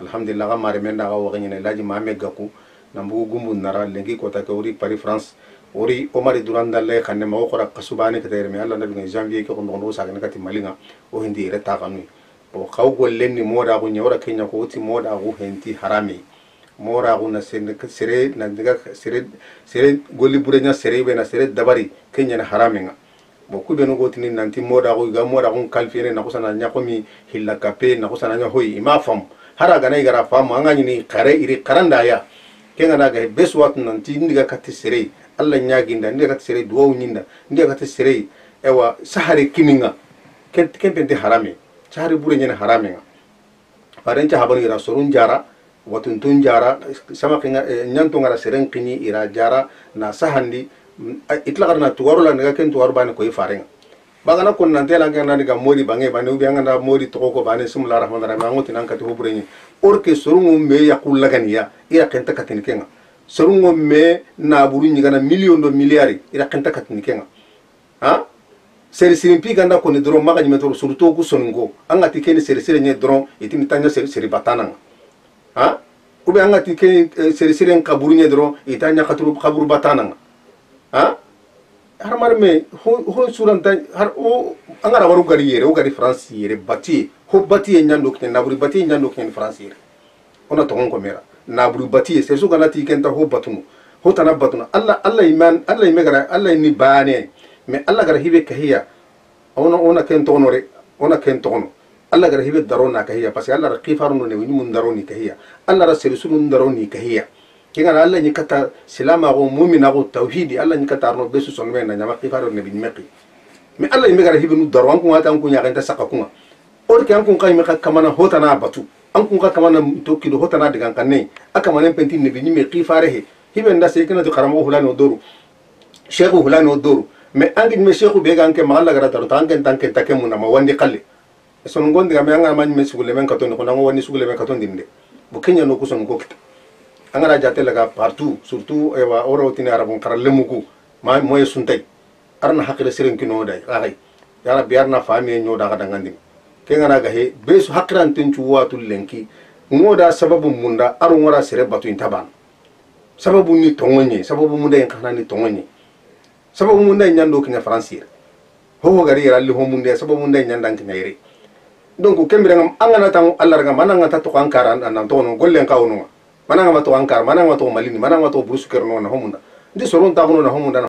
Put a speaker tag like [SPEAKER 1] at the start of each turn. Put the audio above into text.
[SPEAKER 1] alhamdulillah ga mare men da ga wagin ne laji mame gaku nambu gumbu nara lengi kota ke ori Paris France ori Omar Duranda le khanne ma ko ra kasubani ke tere me Allah nabi janvier ke ko ndo sa ga kati malinga o hindi reta kanu o kaw gollen ni moda ko nyawra kenya ko uti moda ko henti harami mora ko na sere na diga sere golli burenya sere be na sere dabari kenya na haramenga bo ku be no go tinin nanti moda ko ga moda ko kalfire na ko sana nya ko mi hilla kape na ko sana nya hoyi ima fam hara ga nay gara fam anga ni kare iri karanda ya kenga na ga beswat nanti ndiga katti sere Allah nya ginda ndiga katti sere duwa nyinda ndiga katti sere ewa sahari kininga kempente harame sahari burenya na haramenga parenta habani ra sorun jara watun tun jara sama kinga nyanto ngara seren kini ira jara na sahandi itla karna tuwaru la nga ken tuwaru bani ko ifarenga bagana kon nan tela ngana diga modi bange bani ubi ngana modi to ko bani bismillahir rahmanir rahim ngoti nan kati hobreni orke sorungo me yakul laganiya ira kenta katini kenga sorungo me na buru nyigana million do milliari ira kenta katini kenga ha seri sirimpi ganda ko ni dron maga nyimetoro surto ku sonungo angati ken seri seri nye dron itimi tanya seri batananga ha ube angati ken seri seri kaburu nye dron itanya katuru kaburu batananga ha har marme ho suranta har o angara waru gari yere o gari France yere bati ho bati nyando ken naburi bati nyando ken France yere ona to ko mera naburi bati se su ganati ken ta ho batunu ho tana batunu Allah iman Allah imegara Allah ni bane me Allah gara hibe kahiya ona ken to onore ona ken to ono Allah gara hibe darona kahiya parce que Allah raqifaru ne wini mun daroni kahiya Allah rasulun daroni kahiya kinga Allah ni kata silama go mu'mina go tauhidi Allah ni kata no besu sonwe na nyama qifaru ne bin meqi me Allah ime gara hibe nu darwan ko ata ko nyaaka ta saka kunga or ke an kun kai me kamana hotana batu an kun ka kamana to kido hotana digan kanne aka manen penti ne bin me qifare he hibe nda se kana to karamo hulano doru sheikhu hulano doru me angin me sheikhu be ganke ma Allah gara taro tanken take mun ma wandi qalle son ngondi ga me anga man me sugule men katon ko nango wani sugule men katon dinde bu kenya no ko son ko kita angara jate laga partout surtout ewa oro tini arabon karalle muku ma moy suntay arna hakira siren kino day ay ya rabbi arna fami nyo daga dangandi ke ngana ga he besu hakiran tenchu watu lenki ngoda sababu munda aru ngora sere batu intaban sababu ni tongonye sababu munda en kana ni tongonye sababu munda nyando kinya francier ho gari ralli ho munda sababu munda nyanda kinya ire donc kembere ngam angana tan Allah raga mananga ta to kankara nan to no gollen ka wono mananga to ankara mananga to malini mananga to burusu kerno na homunda ndi soron ta wono na homunda